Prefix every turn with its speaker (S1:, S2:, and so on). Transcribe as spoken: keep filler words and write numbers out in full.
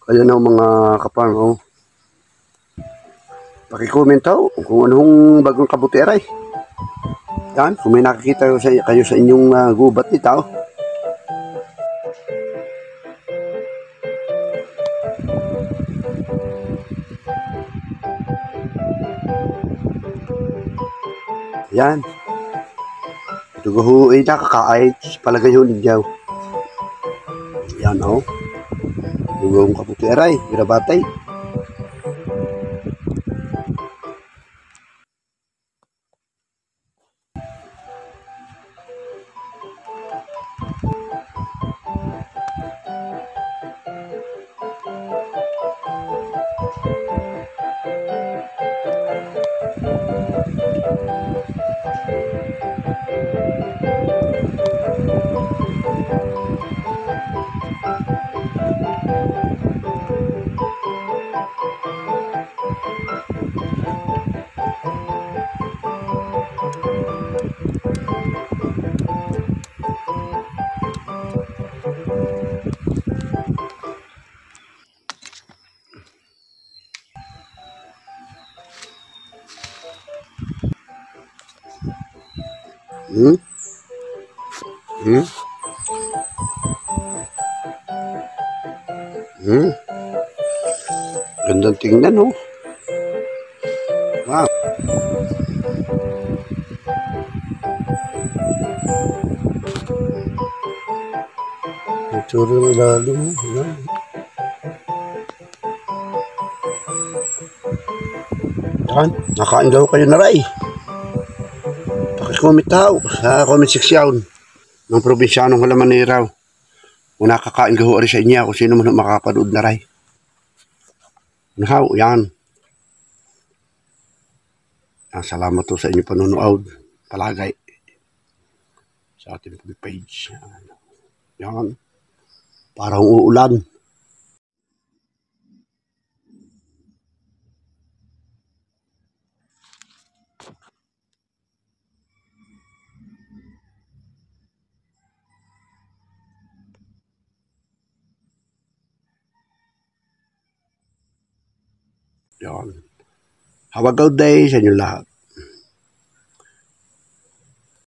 S1: Kaya na mga kapang, oh. Paki-comment ho kung anong bagong kabuti aray. Yan, kung may nakikita kayo sa, kayo sa inyong uh, gubat nito. Yan. Ito ho ay nakakaait palagay ho ninyo. Yan ho. Yung kabuti aray, birabatay. Hmm? Hmm? Hmm? Gandang tingnan, oh. Wow. Ito rin ilalim, oh. Yan. Yan. Nakain daw kayo na ray. Paki-comment daw sa comment section ng probinsyanong Halamanera. Kung nakakain ka ho rin sa inyo, kung sino man makapanood na ray. Nahaw, yan. Yan. Salamat po sa inyong panonood. Palagay. Sa ating page. Yan. Yan. Parang uulan. Yan. Have a good day sa inyo lahat.